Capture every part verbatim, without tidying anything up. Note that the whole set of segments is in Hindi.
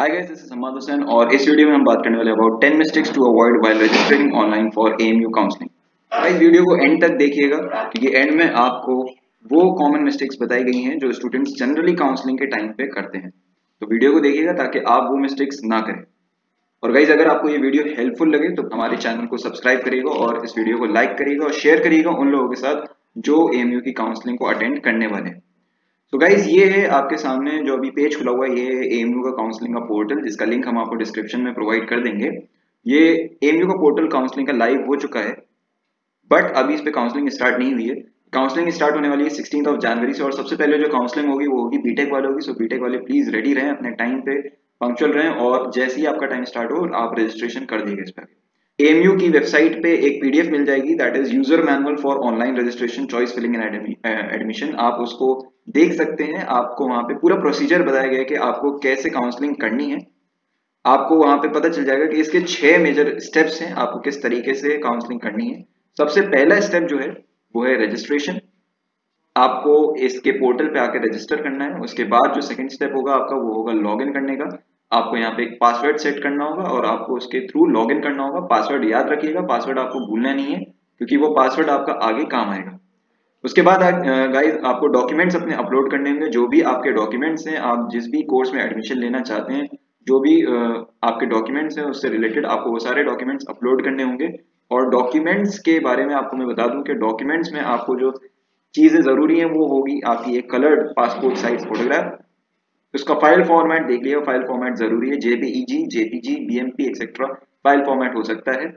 Hi guys, this is Sammad Hussain और इस वीडियो में हम बात करने वाले about ten mistakes to avoid while registering online for AMU counselling. Guys video को एंड तक देखिएगा क्योंकि एंड में आपको वो कॉमन मिस्टेक्स बताई गई हैं जो स्टूडेंट्स जनरली काउंसलिंग के टाइम पे करते हैं। तो वीडियो को देखिएगा ताकि आप वो मिस्टेक्स ना करें। और गाइस अगर आपको ये वीडियो हेल्पफुल लगे तो हमारे चैनल को सब्सक्राइब करिएगा और इस वीडियो को लाइक करिएगा और शेयर करिएगा उन लोगों के साथ जो एएमयू की काउंसलिंग को अटेंड करने वाले हैं। तो गाइज ये है आपके सामने जो अभी पेज खुला हुआ है, ये है एएमयू का काउंसलिंग का पोर्टल जिसका लिंक हम आपको डिस्क्रिप्शन में प्रोवाइड कर देंगे। ये एएमयू का पोर्टल काउंसलिंग का लाइव हो चुका है, बट अभी इस पे काउंसलिंग स्टार्ट नहीं हुई है। काउंसलिंग स्टार्ट होने वाली है सिक्सटीन ऑफ जनवरी से और सबसे पहले जो काउंसलिंग होगी वो होगी बीटेक वालों की। सो बीटेक वाले प्लीज रेडी रहें, अपने टाइम पे पंक्चुअल रहें और जैसे ही आपका टाइम स्टार्ट हो आप रजिस्ट्रेशन कर दीजिए इस पर। एएमयू की वेबसाइट पे एक पीडीएफ मिल जाएगी, that is user manual for online registration choice filling and admission. आप उसको देख सकते हैं। आपको वहां पे पूरा प्रोसीजर बताया गया है कि आपको कैसे काउंसलिंग करनी है। आपको वहां पे पता चल जाएगा कि इसके छह मेजर स्टेप्स हैं, आपको किस तरीके से काउंसलिंग करनी है। सबसे पहला स्टेप जो है वो है रजिस्ट्रेशन। आपको इसके पोर्टल पे आकर रजिस्टर करना है। उसके बाद जो सेकंड स्टेप होगा आपका वो होगा लॉगिन करने का। आपको यहाँ पे एक पासवर्ड सेट करना होगा और आपको उसके थ्रू लॉगिन करना होगा। पासवर्ड याद रखिएगा, पासवर्ड आपको भूलना नहीं है क्योंकि वो पासवर्ड आपका आगे काम आएगा। उसके बाद गाइस आपको डॉक्यूमेंट्स अपने अपलोड करने होंगे। जो भी आपके डॉक्यूमेंट्स हैं, आप जिस भी कोर्स में एडमिशन लेना चाहते हैं, जो भी आपके डॉक्यूमेंट्स हैं उससे रिलेटेड आपको वो सारे डॉक्यूमेंट्स अपलोड करने होंगे। और डॉक्यूमेंट्स के बारे में आपको मैं बता दूं कि डॉक्यूमेंट्स में आपको जो चीजें जरूरी हैं वो होगी आपकी एक कलर्ड पासपोर्ट साइज फोटोग्राफ। उसका फाइल फॉर्मेट देख लिया, फाइल फॉर्मेट जरूरी है, JPEG, JPG, BMP etcetera file format हो सकता है।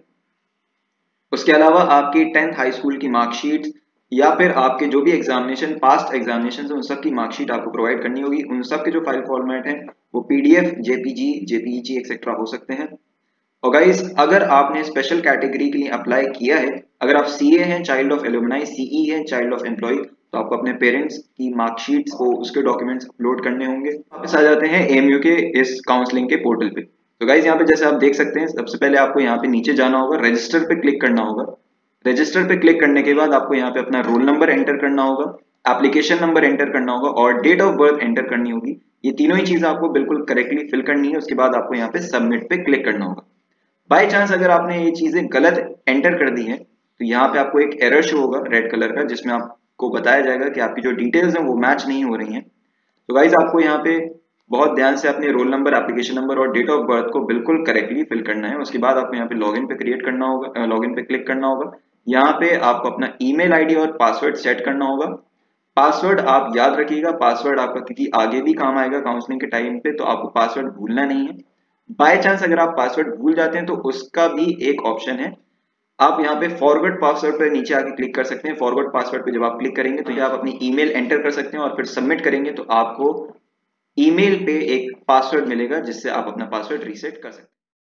उसके अलावा आपकी टेंथ हाई स्कूल की मार्कशीट या फिर आपके जो भी एग्जामिनेशन पास्ट एग्जामिनेशन उन सब की मार्कशीट आपको प्रोवाइड करनी होगी। उन सब के जो फाइल फॉर्मेट है वो पीडीएफ, जेपीजी, जेपीईजी एक्सेट्रा हो सकते हैं। और गाइस अगर आपने स्पेशल कैटेगरी के लिए अप्लाई किया है, अगर आप सीए हैं, चाइल्ड ऑफ एलुमनाई, सीई है, चाइल्ड ऑफ एम्प्लॉय, तो आपको अपने पेरेंट्स की मार्कशीट्स को उसके डॉक्यूमेंट्स अपलोड करने होंगे। वापस आ जाते हैं एएमयू के इस काउंसलिंग के पोर्टल पे। तो गाइस यहाँ पे जैसे आप देख सकते हैं, सबसे पहले आपको यहाँ पे नीचे जाना होगा, रजिस्टर पे क्लिक करना होगा। रजिस्टर पे क्लिक करने के बाद आपको यहाँ पे अपना रोल नंबर एंटर करना होगा, एप्लीकेशन नंबर एंटर करना होगा और डेट ऑफ बर्थ एंटर करनी होगी। ये तीनों ही चीज आपको बिल्कुल करेक्टली फिल करनी है। उसके बाद आपको यहाँ पे सबमिट पे क्लिक करना होगा। बाय चांस अगर आपने ये चीजें गलत एंटर कर दी हैं तो यहाँ पे आपको एक एरर शो होगा रेड कलर का, जिसमें आपको बताया जाएगा कि आपकी जो डिटेल्स हैं वो मैच नहीं हो रही हैं। तो गाइज आपको यहाँ पे बहुत ध्यान से अपने रोल नंबर, एप्लीकेशन नंबर और डेट ऑफ बर्थ को बिल्कुल करेक्टली फिल करना है। उसके बाद आपको यहाँ पे लॉगिन पे क्रिएट करना होगा, लॉगिन पे क्लिक करना होगा। यहाँ पे आपको अपना ईमेल आईडी और पासवर्ड सेट करना होगा। पासवर्ड आप याद रखिएगा, पासवर्ड आपका क्योंकि आगे भी काम आएगा काउंसलिंग के टाइम पे, तो आपको पासवर्ड भूलना नहीं है। बाय चांस अगर आप पासवर्ड भूल जाते हैं तो उसका भी एक ऑप्शन है, आप यहाँ पे फॉरवर्ड पासवर्ड पर नीचे आके क्लिक कर सकते हैं। फॉरवर्ड पासवर्ड पे जब आप क्लिक करेंगे तो ये आप अपनी ईमेल एंटर कर सकते हैं और फिर सबमिट करेंगे तो आपको ईमेल पे एक पासवर्ड मिलेगा जिससे आप अपना पासवर्ड रीसेट कर सकते हैं।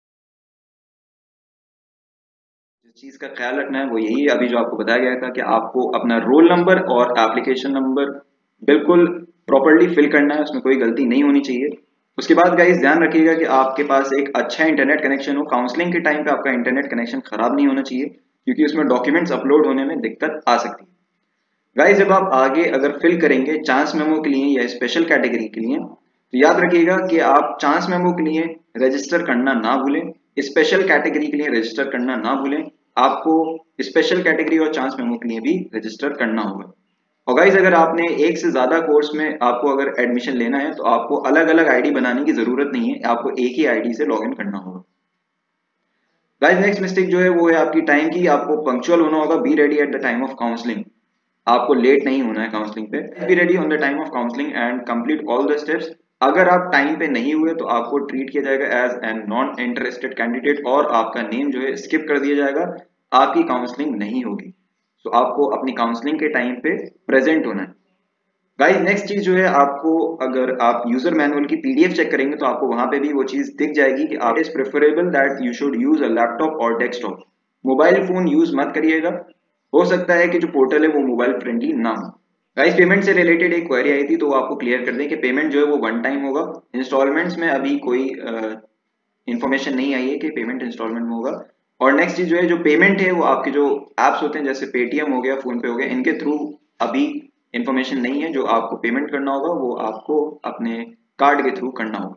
जिस चीज का ख्याल रखना है वो यही है अभी जो आपको बताया गया था कि आपको अपना रोल नंबर और एप्लीकेशन नंबर बिल्कुल प्रॉपर्ली फिल करना है, उसमें कोई गलती नहीं होनी चाहिए। उसके बाद गाइस ध्यान रखिएगा कि आपके पास एक अच्छा इंटरनेट कनेक्शन हो। काउंसलिंग के टाइम पे आपका इंटरनेट कनेक्शन खराब नहीं होना चाहिए क्योंकि उसमें डॉक्यूमेंट्स अपलोड होने में दिक्कत आ सकती है। गाइस जब आप आगे अगर फिल करेंगे चांस मेमो के लिए या स्पेशल कैटेगरी के लिए, तो याद रखिएगा कि आप चांस मेमो के लिए रजिस्टर करना ना भूलें, स्पेशल कैटेगरी के लिए रजिस्टर करना ना भूलें। आपको स्पेशल कैटेगरी और चांस मेमो के लिए भी रजिस्टर करना होगा। और गाइज अगर आपने एक से ज्यादा कोर्स में आपको अगर एडमिशन लेना है तो आपको अलग अलग आईडी बनाने की जरूरत नहीं है, आपको एक ही आईडी से लॉगिन करना होगा। गाइज नेक्स्ट मिस्टेक जो है वो है आपकी टाइम की। आपको पंक्चुअल होना होगा, be ready at the time of counselling. आपको लेट नहीं होना है काउंसलिंग पे। Be ready on the time of counselling and complete all the steps. अगर आप टाइम पे नहीं हुए तो आपको ट्रीट किया जाएगा as an non interested candidate और आपका नेम जो है स्किप कर दिया जाएगा, आपकी काउंसलिंग नहीं होगी। तो आपको अपनी काउंसलिंग के टाइम पे प्रेजेंट होना है। गाइस नेक्स्ट चीज जो है, आपको अगर आप यूजर मैनुअल की पीडीएफ चेक करेंगे तो आपको वहां पे भी वो चीज दिख जाएगी कि आप is preferable that you should use a laptop और डेस्कटॉप। मोबाइल फोन यूज मत करिएगा, हो सकता है कि जो पोर्टल है वो मोबाइल फ्रेंडली ना हो। गाइस पेमेंट से रिलेटेड एक क्वेरी आई थी तो वो आपको क्लियर कर दें कि पेमेंट जो है वो वन टाइम होगा। इंस्टॉलमेंट्स में अभी कोई इन्फॉर्मेशन नहीं आई है कि पेमेंट इंस्टॉलमेंट में होगा। और नेक्स्ट चीज जो है, जो पेमेंट है वो आपके जो एप्स होते हैं जैसे पेटीएम हो गया, फोन पे हो गया, इनके थ्रू अभी इन्फॉर्मेशन नहीं है। जो आपको पेमेंट करना होगा वो आपको अपने कार्ड के थ्रू करना होगा।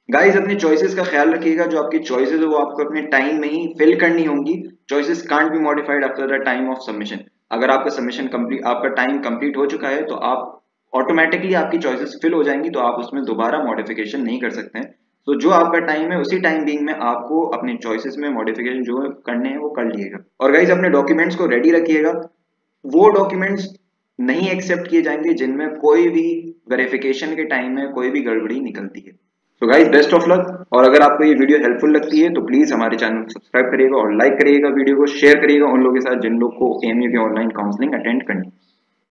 गाइस अपनी चॉइसेस का ख्याल रखिएगा, जो आपकी चॉइसेस है वो आपको अपने टाइम में ही फिल करनी होंगी। Choices can't be modified after the time of submission. अगर आपका सबमिशन कंप्लीट, आपका टाइम कंप्लीट हो चुका है तो आप ऑटोमेटिकली आपकी चॉइसेस फिल हो जाएंगी, तो आप उसमें दोबारा मॉडिफिकेशन नहीं कर सकते हैं। तो जो आपका टाइम है उसी टाइम बीइंग में आपको अपने चॉइसेस में मॉडिफिकेशन जो करने हैं वो कर लिएगा। और गाइस अपने डॉक्यूमेंट्स को रेडी रखिएगा। वो डॉक्यूमेंट्स नहीं एक्सेप्ट किए जाएंगे जिनमें कोई भी वेरिफिकेशन के टाइम में कोई भी गड़बड़ी निकलती है। तो गाइस बेस्ट ऑफ लक। और अगर आपको ये वीडियो हेल्पफुल लगती है तो प्लीज हमारे चैनल को सब्सक्राइब करिएगा और लाइक करिएगा, वीडियो को शेयर करिएगा उन लोगों के साथ जिन लोग को एएमयू की ऑनलाइन काउंसलिंग अटेंड करनी है।